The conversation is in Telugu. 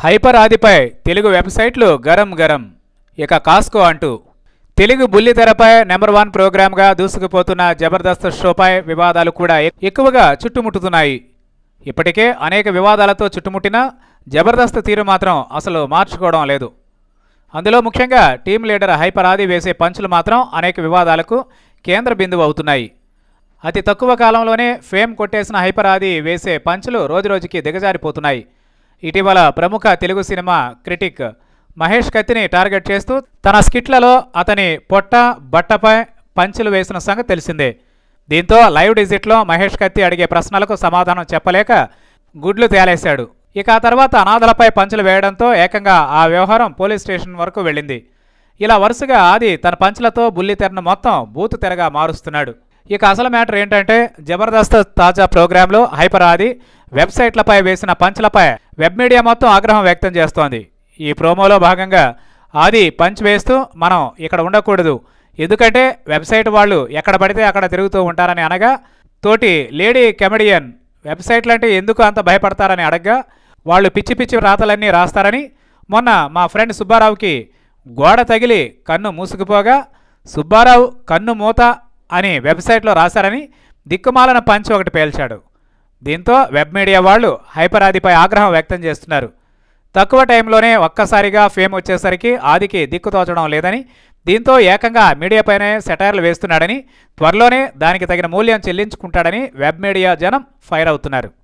హైపర్ ఆదిపై తెలుగు వెబ్సైట్లు గరం గరం. ఇక కాస్కో అంటూ తెలుగు బుల్లితెరపై నెంబర్ 1 ప్రోగ్రామ్గా దూసుకుపోతున్న జబర్దస్త్ షోపై వివాదాలు కూడా ఎక్కువగా చుట్టుముట్టుతున్నాయి. ఇప్పటికే అనేక వివాదాలతో చుట్టుముట్టిన జబర్దస్త్ తీరు మాత్రం అసలు మార్చుకోవడం లేదు. అందులో ముఖ్యంగా టీం లీడర్ హైపర్ ఆది వేసే పంచులు మాత్రం అనేక వివాదాలకు కేంద్ర బిందువు అవుతున్నాయి. అతి తక్కువ కాలంలోనే ఫేమ్ కొట్టేసిన హైపర్ ఆది వేసే పంచులు రోజురోజుకి దిగజారిపోతున్నాయి. ఇటీవల ప్రముఖ తెలుగు సినిమా క్రిటిక్ మహేష్ కత్తిని టార్గెట్ చేస్తూ తన స్కిట్లలో అతని పొట్ట బట్టపై పంచులు వేసిన సంగతి తెలిసిందే. దీంతో లైవ్ డిజిట్లో మహేష్ కత్తి అడిగే ప్రశ్నలకు సమాధానం చెప్పలేక గుడ్లు తేలేశాడు. ఇక ఆ తర్వాత అనాథలపై పంచులు వేయడంతో ఏకంగా ఆ వ్యవహారం పోలీస్ స్టేషన్ వరకు వెళ్ళింది. ఇలా వరుసగా ఆది తన పంచులతో బుల్లితెరను మొత్తం బూతు తెరగా మారుస్తున్నాడు. ఇక అసలు మ్యాటర్ ఏంటంటే జబర్దస్త్ తాజా ప్రోగ్రాంలో హైపర్ ఆది వెబ్సైట్లపై వేసిన పంచ్లపై వెబ్ మీడియా మొత్తం ఆగ్రహం వ్యక్తం చేస్తోంది. ఈ ప్రోమోలో భాగంగా ఆది పంచ్ వేస్తూ మనం ఇక్కడ ఉండకూడదు, ఎందుకంటే వెబ్సైట్ వాళ్ళు ఎక్కడ పడితే అక్కడ తిరుగుతూ ఉంటారని అనగా, తోటి లేడీ కమెడియన్ వెబ్సైట్లంటే ఎందుకు అంత భయపడతారని అడగ్గా వాళ్ళు పిచ్చి పిచ్చి రాతలన్నీ రాస్తారని, మొన్న మా ఫ్రెండ్ సుబ్బారావుకి గోడ తగిలి కన్ను మూసుకుపోగా సుబ్బారావు కన్ను మూత అని వెబ్సైట్లో రాశారని దిక్కుమాలన పంచ్ ఒకటి పేల్చాడు. దీంతో వెబ్ మీడియా వాళ్ళు హైపర్ ఆదిపై ఆగ్రహం వ్యక్తం చేస్తున్నారు. తక్కువ టైంలోనే ఒక్కసారిగా ఫేమ్ వచ్చేసరికి ఆదికి దిక్కుతోచడం లేదని, దీంతో ఏకంగా మీడియాపైనే సెటైర్లు వేస్తున్నాడని, త్వరలోనే దానికి తగిన మూల్యం చెల్లించుకుంటాడని వెబ్ మీడియా జనం ఫైర్ అవుతున్నారు.